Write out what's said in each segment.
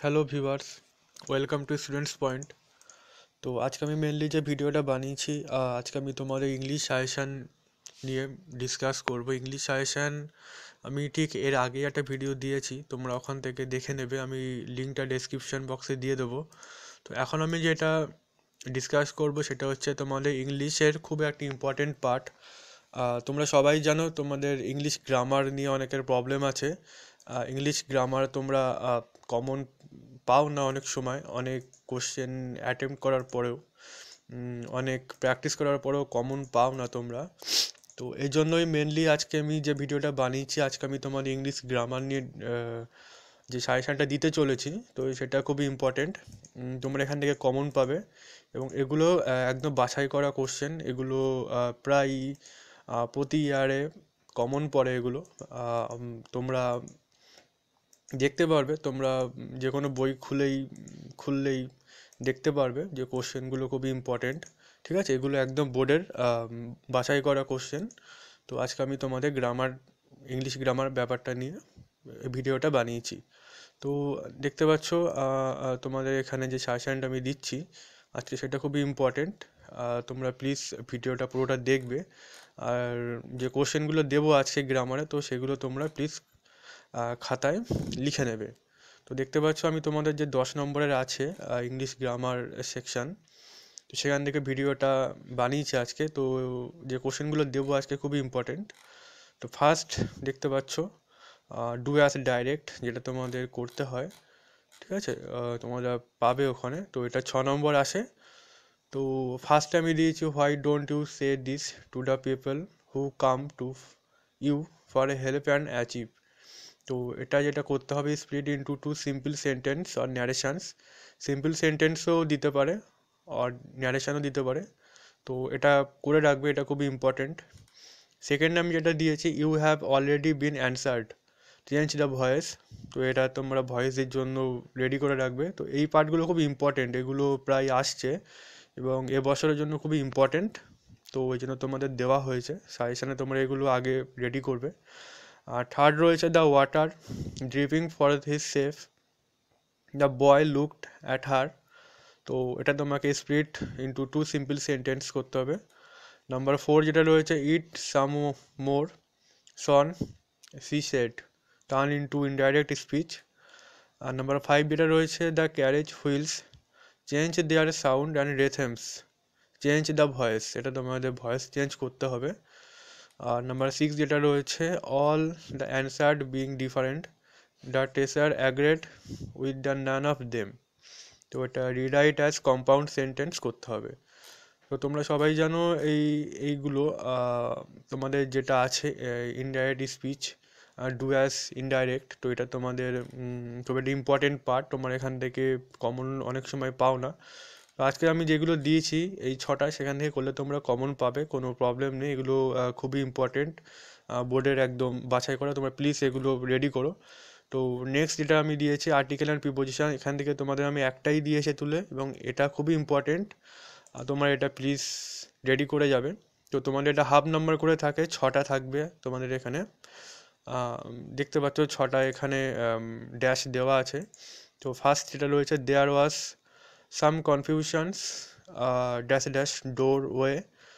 Hello viewers, welcome to students point. তো আজকে আমি মেনলি যে ভিডিওটা বানিয়েছি, আজকে আমি তোমাদের ইংলিশ সাজেশান নিয়ে ডিসকাস করব। ইংলিশ সাজেশান আমি ঠিক এর আগে একটা ভিডিও দিয়েছি, তোমরা ওখান থেকে দেখে নেবে, আমি লিঙ্কটা ডেসক্রিপশন বক্সে দিয়ে দেবো। তো এখন আমি যেটা ডিসকাস করব সেটা হচ্ছে তোমাদের ইংলিশের খুব একটা ইম্পর্টেন্ট পার্ট। তোমরা সবাই জানো তোমাদের ইংলিশ গ্রামার নিয়ে অনেকের প্রবলেম আছে। ইংলিশ গ্রামার তোমরা কমন পাও না, অনেক সময় অনেক কোশ্চেন অ্যাটেম্প্ট করার পরেও, অনেক প্র্যাকটিস করার পরেও কমন পাও না তোমরা। তো এই জন্যই মেনলি আজকে আমি যে ভিডিওটা বানিয়েছি, আজকে আমি তোমাদের ইংলিশ গ্রামার নিয়ে যে সাজেশানটা দিতে চলেছি, তো সেটা খুবই ইম্পর্টেন্ট। তোমরা এখান থেকে কমন পাবে এবং এগুলো একদম বাছাই করা কোশ্চেন। এগুলো প্রায় প্রতি ইয়ারে কমন পড়ে এগুলো। তোমরা দেখতে পারবে, তোমরা যে কোনো বই খুললেই দেখতে পারবে যে কোশ্চেনগুলো খুবই ইম্পর্টেন্ট। ঠিক আছে, এগুলো একদম বোর্ডের বাছাই করা কোশ্চেন। তো আজকে আমি তোমাদের ইংলিশ গ্রামার ব্যাপারটা নিয়ে ভিডিওটা বানিয়েছি। তো দেখতে পাচ্ছ তোমাদের এখানে যে সাজেশনটা আমি দিচ্ছি আজকে, সেটা খুবই ইম্পর্টেন্ট। তোমরা প্লিজ ভিডিওটা পুরোটা দেখবে। আর যে কোশ্চেনগুলো দেবো আজকে গ্রামারে, তো সেগুলো তোমরা প্লিজ খাতায় লিখে নেবে। তো দেখতে পাচ্ছ আমি তোমাদের যে 10 নম্বরের আছে ইংলিশ গ্রামার সেকশন, তো সেখান থেকে ভিডিওটা বানিয়েছি আজকে। তো যে কোশ্চেনগুলো দেবো আজকে খুবই ইম্পর্টেন্ট। তো ফার্স্ট দেখতে পাচ্ছ ডু অ্যাজ ডাইরেক্ট, যেটা তোমাদের করতে হয়। ঠিক আছে, তোমরা পাবে ওখানে। তো এটা 6 নম্বর আসে। তো ফার্স্টে আমি দিয়েছি why don't you say this to the people who come to you for help and achieve. তো এটা যেটা করতে হবে, split into two simple sentence আর ন্যারেশনস। সিম্পল সেন্টেন্সও দিতে পারে আর ন্যারেশনও দিতে পারে। তো এটা করে রাখবে, এটা খুবই ইম্পর্টেন্ট। সেকেন্ড আমি যেটা দিয়েছি, you have already been answered, change the voice. তো এটা তোমরা ভয়েসের জন্য রেডি করে রাখবে। তো এই পার্টগুলো খুব ইম্পর্টেন্ট, এগুলো প্রায় আসছে এবং এবছরের জন্য খুবই ইম্পর্টেন্ট। তো ওই জন্য তোমাদের দেওয়া হয়েছে সাজেশানে, তোমরা এগুলো আগে রেডি করবে। আর থার্ড রয়েছে the water dripping for his safe, the boy looked at her. তো এটা তোমাকে split into two simple sentence করতে হবে। নাম্বার 4 যেটা রয়েছে, it some more son she said, turn into indirect speech. আর নাম্বার 5 যেটা রয়েছে, the carriage wheels change their sound and rhythms, change the voice. এটা তোমাদের ভয়েস চেঞ্জ করতে হবে। আর নাম্বার 6 যেটা রয়েছে, all the answered being different, the teacher agreed with the none of them. তো এটা রিরাইট অ্যাজ কম্পাউন্ড সেন্টেন্স করতে হবে। তো তোমরা সবাই জানো এইগুলো তোমাদের যেটা আছে ইনডাইরেক্ট স্পিচ আর ডু অ্যাজ ইনডাইরেক্ট। তো এটা তোমাদের খুব একটা ইম্পর্টেন্ট পার্ট, তোমার এখান থেকে কমন অনেক সময় পাও না। তো আজকে আমি যেগুলো দিয়েছি এই 6টা, সেখান থেকে করলে তোমরা কমন পাবে, কোনো প্রবলেম নেই। এগুলো খুবই ইম্পর্টেন্ট, বোর্ডের একদম বাছাই করা। তোমরা প্লিজ এগুলো রেডি করো। তো নেক্সট যেটা আমি দিয়েছি আর্টিকেল অ্যান্ড প্রিপোজিশন, এখান থেকে তোমাদের আমি একটাই দিয়েছি তুলে, এবং এটা খুবই ইম্পর্টেন্ট। তোমরা এটা প্লিজ রেডি করে যাবে। তো তোমাদের এটা হাফ নাম্বার করে থাকে, 6টা থাকবে তোমাদের এখানে। দেখতে পাচ্ছ 6টা এখানে ড্যাশ দেওয়া আছে। তো ফার্স্ট যেটা রয়েছে, there was some confusions dash dash door way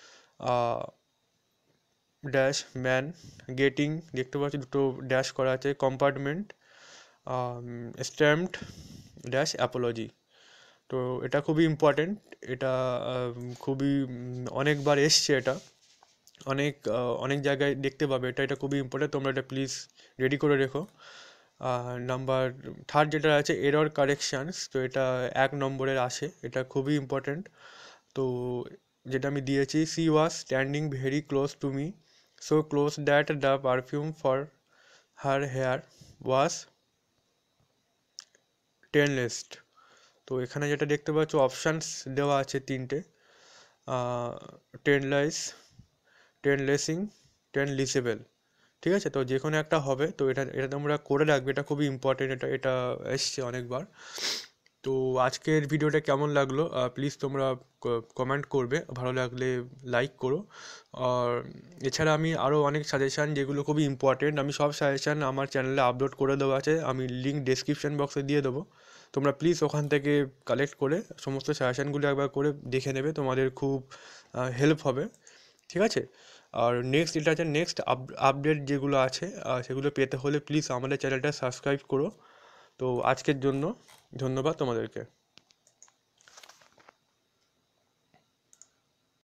dash man getting. দেখতে পাচ্ছি দুটো ড্যাশ করা আছে, কম্পার্টমেন্ট স্ট্যাম্পড ড্যাশ অ্যাপোলজি। তো এটা খুবই ইম্পর্টেন্ট। এটা খুবই অনেকবার এসছে, এটা অনেক জায়গায় দেখতে পাবে। এটা খুবই ইম্পর্টেন্ট, তোমরা এটা প্লিজ রেডি করে রেখো। নাম্বার 3 যেটা আছে, এরর কারেকশানস। তো এটা 1 নম্বরের আসে, এটা খুবই ইম্পর্টেন্ট। তো যেটা আমি দিয়েছি, she was standing very close to me, so close that the perfume for her hair was টেনলেসড। তো এখানে যেটা দেখতে পাচ্ছ অপশানস দেওয়া আছে 3টে, টেনলাইস, টেনলেসিং, টেনলিসেবল। ঠিক আছে, তো যে কোনো একটা হবে। তো এটা এটা তোমরা করে রাখবে, এটা খুবই ইম্পর্টেন্ট, এটা এটা এসছে অনেকবার। তো আজকের ভিডিওটা কেমন লাগলো প্লিজ তোমরা কমেন্ট করবে, ভালো লাগলে লাইক করো। আর এছাড়া আমি আরও অনেক সাজেশান যেগুলো খুবই ইম্পর্টেন্ট, আমি সব সাজেশান আমার চ্যানেলে আপলোড করে দেওয়া আছে, আমি লিঙ্ক ডেসক্রিপশন বক্সে দিয়ে দেবো। তোমরা প্লিজ ওখান থেকে কালেক্ট করে সমস্ত সাজেশানগুলো একবার করে দেখে নেবে, তোমাদের খুব হেল্প হবে, ঠিক আছে? আর নেক্সট এটা আছে, নেক্সট আপডেট যেগুলো আছে সেগুলো পেতে হলে প্লিজ আমাদের চ্যানেলটা সাবস্ক্রাইব করো। তো আজকের জন্য ধন্যবাদ তোমাদেরকে।